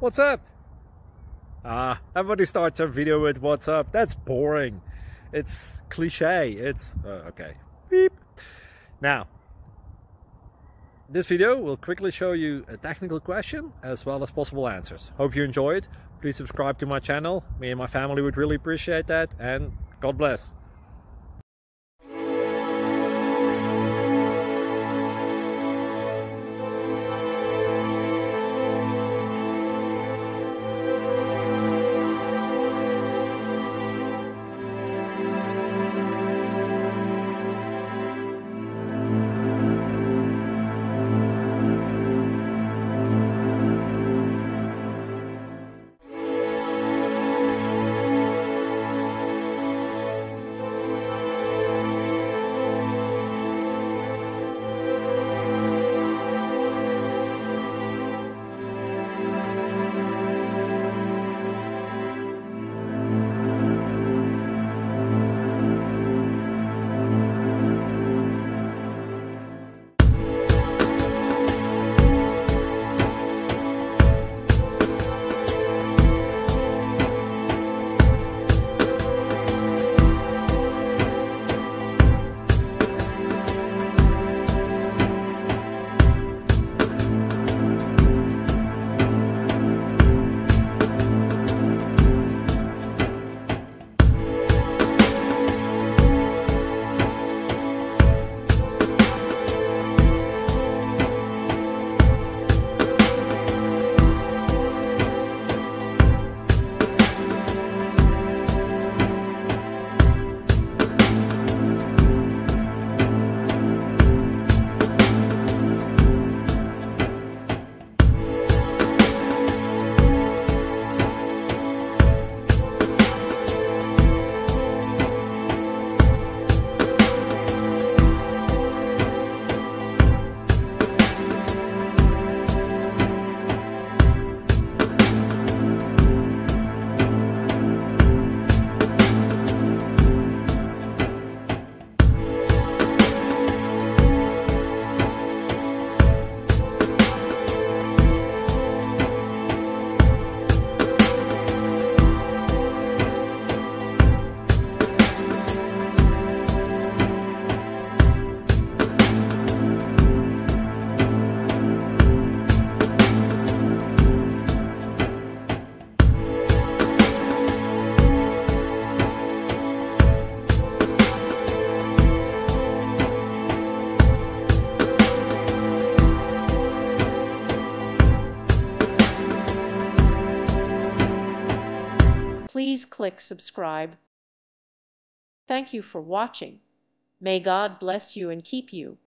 What's up? Everybody starts a video with what's up. That's boring. It's cliche. It's okay. Beep. Now, this video will quickly show you a technical question as well as possible answers. Hope you enjoy it. Please subscribe to my channel. Me and my family would really appreciate that, and God bless. Please click subscribe. Thank you for watching. May God bless you and keep you.